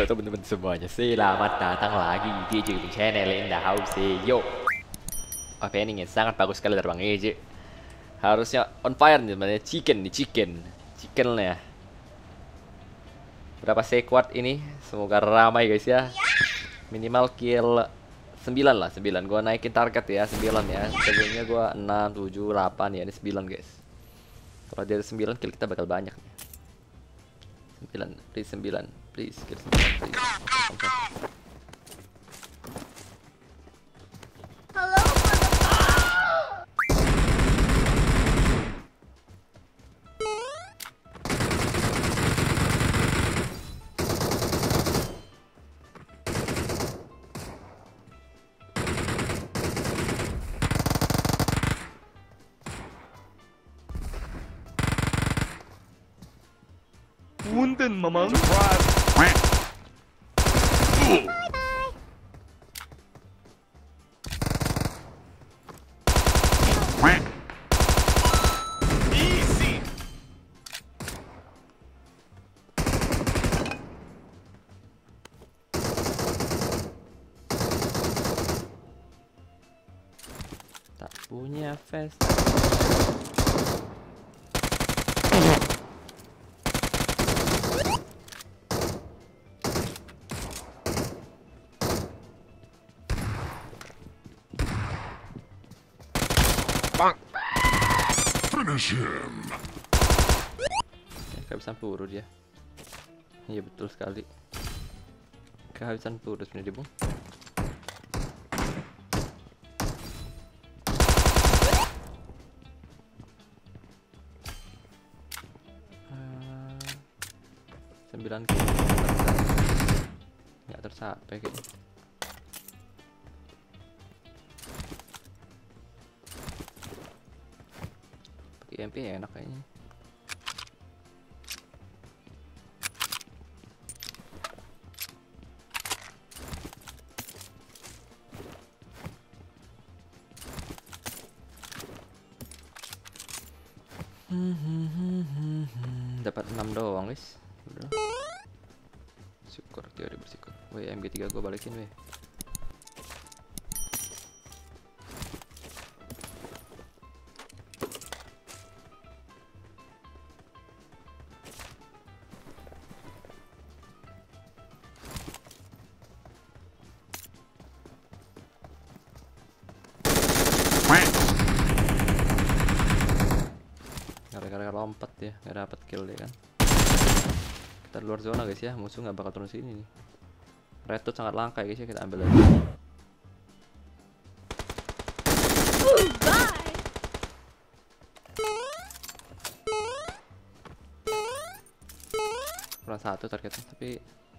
Halo teman-teman semuanya, selamat datang lagi di YouTube channel in the house. Yo, openingnya sangat bagus sekali dari Bang Eje. Harusnya on fire nih sebenarnya. Chicken ya. Berapa sekuat ini? Semoga ramai guys ya. Minimal kill 9 lah, 9. Gua naikin target ya, 9 ya. Sebelumnya gua 6, 7, 8 ya, ini 9 guys. Kalau dia 9 kill kita bakal banyak nih. 9, please 9, please kill 9, please. Punten, mamang. Easy. Tak punya vest. Bang. Finish him. Kehabisan peluru dia. Iya betul sekali. Kehabisan peluru sebenarnya dia, Bung. Sembilan nggak tercapai kayaknya. Pakai MP enak kayaknya. Dapat 6 doang guys. Udah. Syukur, teori bersyukur. Weh, MG3 gue balikin weh. Gara-gara lompat ya, nggak dapat kill dia kan. Kita luar zona guys ya, musuh nggak bakal turun sini nih. Red dot sangat langka guys ya, kita ambil aja. Kurang satu targetnya, tapi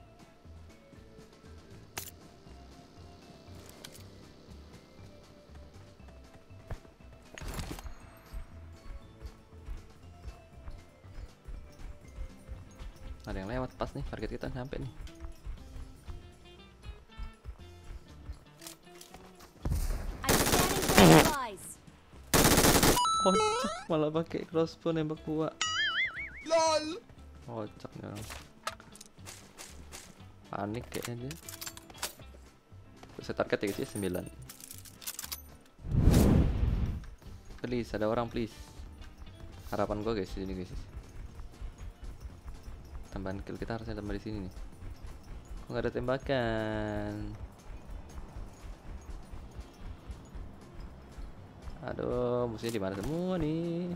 ada yang lewat pas nih, target kita sampai nih. Kocak, malah pakai crossbow nembak gua. LOL. Kocak nih orang. Panik kayaknya dia. Terus target ya guys ya, 9. Please, ada orang please. Harapan gua guys ini guys. Tambahan kill kita harusnya tambah di sini nih. Kok nggak ada tembakan? Aduh, musuhnya di mana semua nih?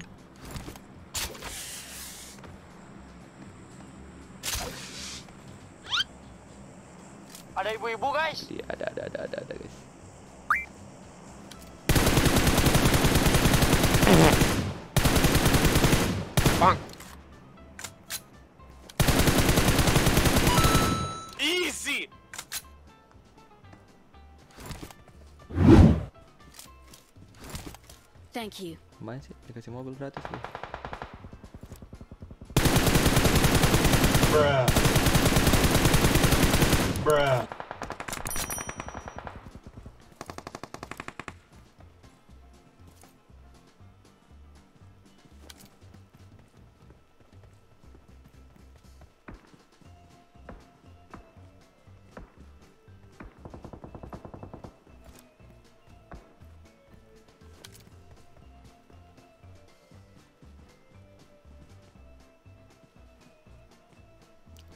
Ada ibu-ibu guys. Jadi ada guys. Bang. Easy. Thank you. Lumayan sih, dikasih mobil gratis nih. Bruh. Bruh.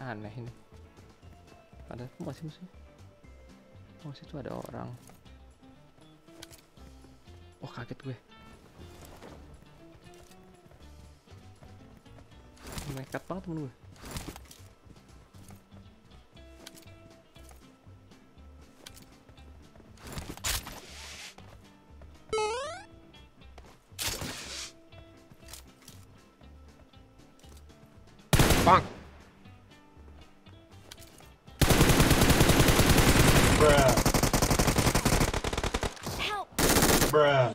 Aneh ini. Ada masih musuh. Oh, situ ada orang. Oh, kaget gue. Nekat banget temen gue. Bonk. Bruh. Help! Bruh.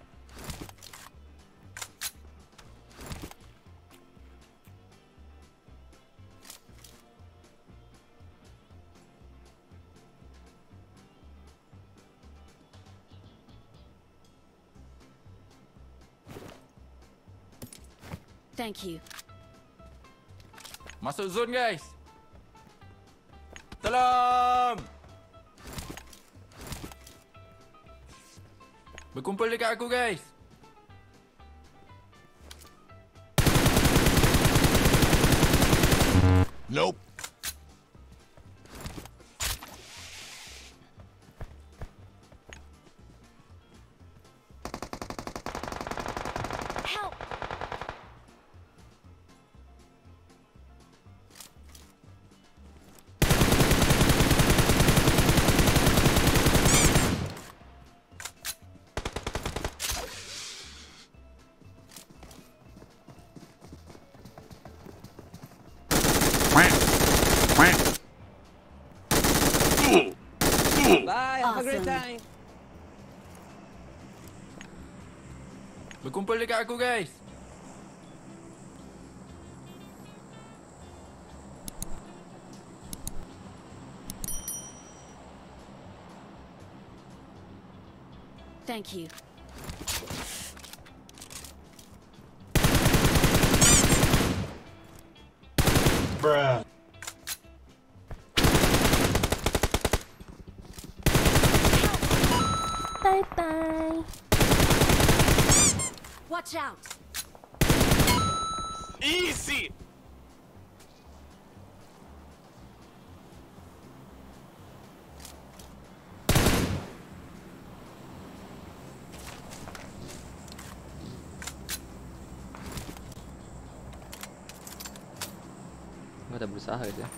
Thank you. Masuk zone guys. Salam. Berkumpul dekat aku guys. Nope. Help! Bye, have a great Awesome. time. Berkumpul dekat aku guys. Thank you. Bruh. Bye bye. Watch out. Easy. Gue udah berusaha gitu ya.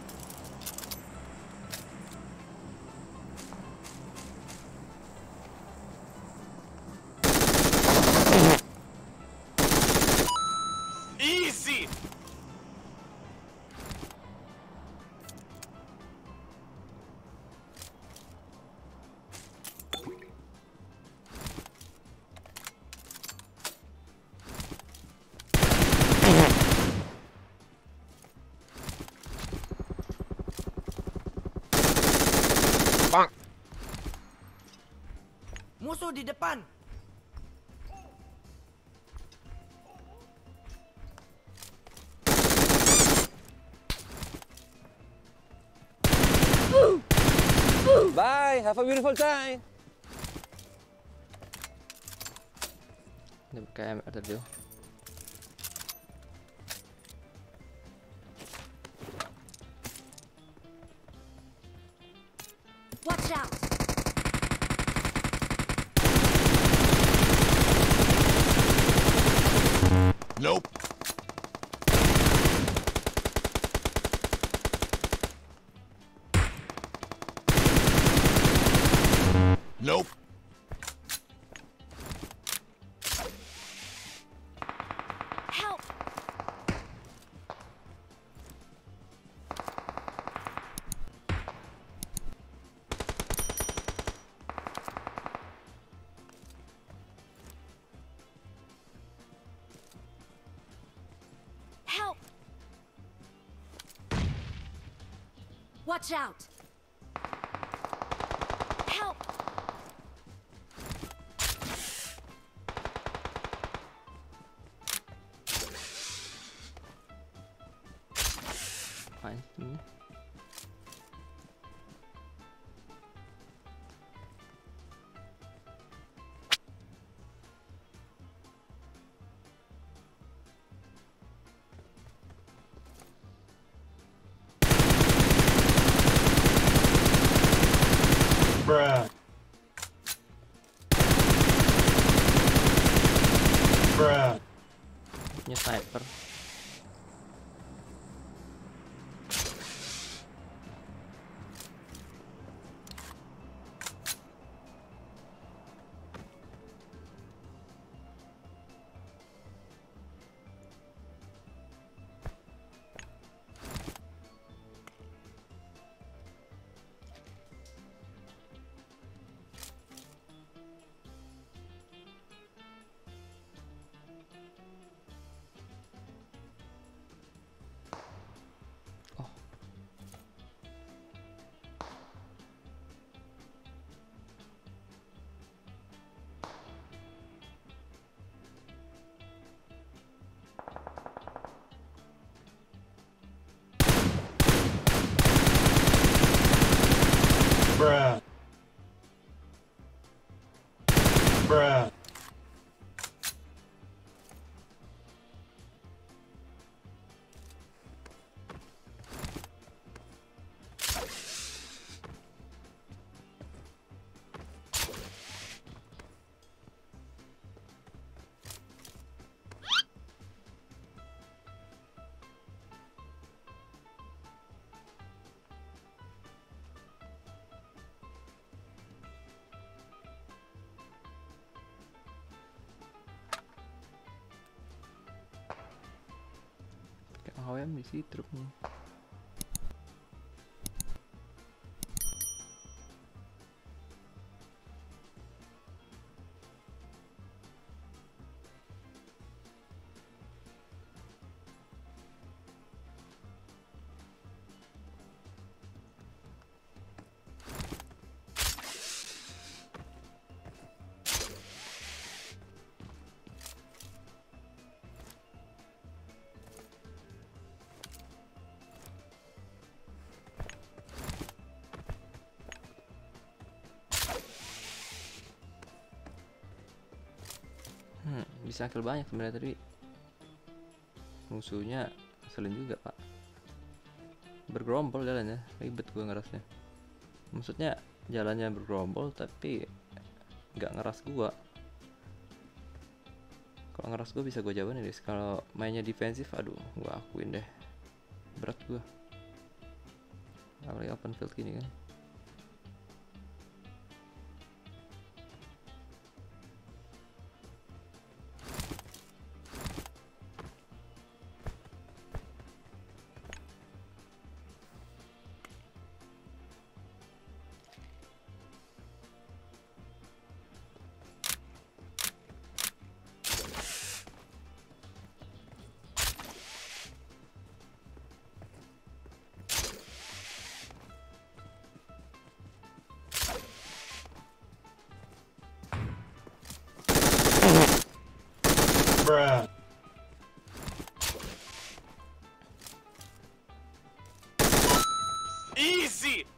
Easy. Bonk. Musuh di depan. Bye, have a beautiful time. Ini kayak ada dia. Watch out. Nope. Nope. Help! Help! Watch out! Help! Apaan ini? Bruh. Punya sniper. Bruh. Bruh. Kayak AWM di situ truknya. Bisa kill banyak sebenarnya tadi. Musuhnya ngeselin juga pak. Bergerombol jalannya, ribet gua ngerasnya. Maksudnya jalannya bergerombol tapi nggak ngeras gua. Kalau ngeras gua bisa gua jawaban guys. Kalau mainnya defensif, aduh, gua akuin deh berat gua. Apalagi open field gini kan. Bruh. Easy.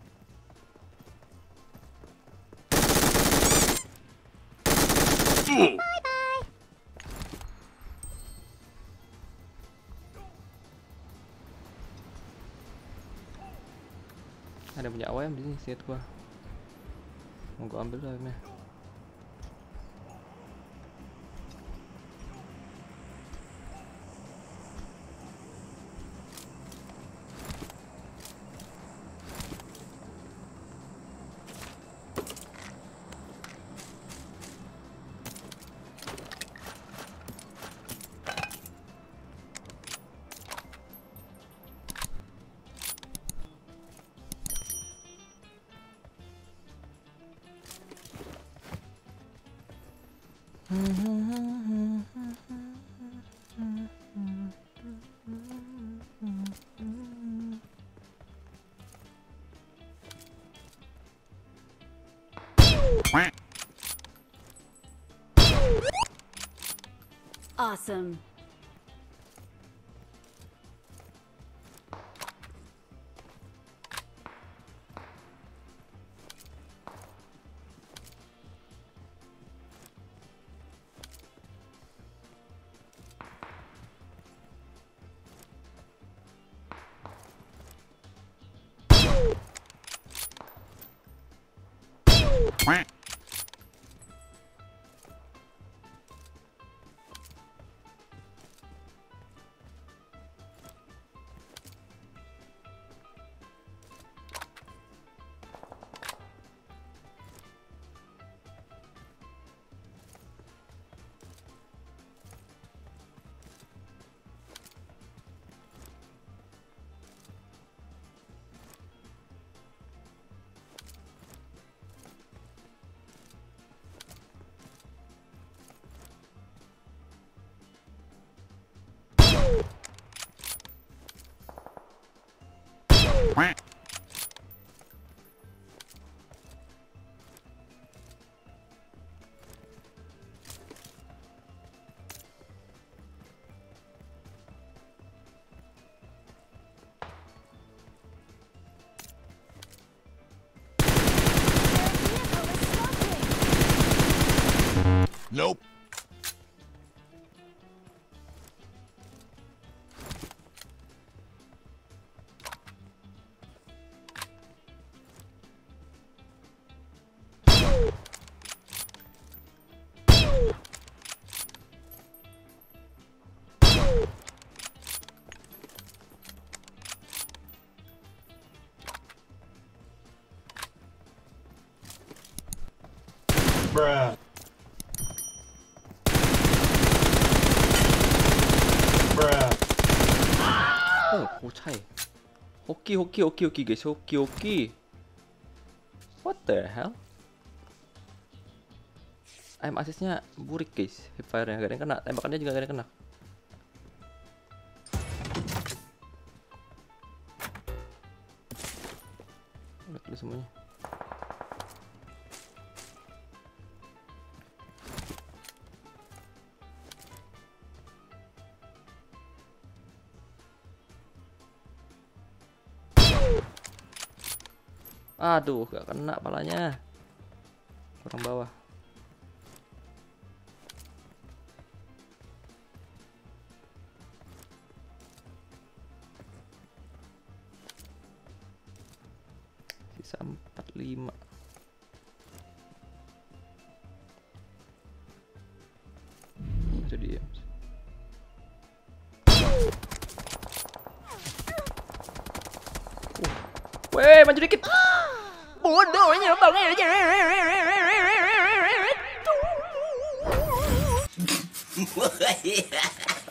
Ada punya AWM di sini, set gua. Mau gua ambil AWM-nya. Awesome. Nope. Bruh. Bruh. โอ้โหใช่ฮกกี้guys ฮกกี้ what the hell aim assist-nya burik guys, hipfire-nya gak ada yang kena, tembakannya juga gak ada yang kena. Lihat dulu semuanya. Aduh, gak kena palanya. Kurang bawah. Sisa 45. Itu dia. Weh, maju dikit. Bodohnya banget.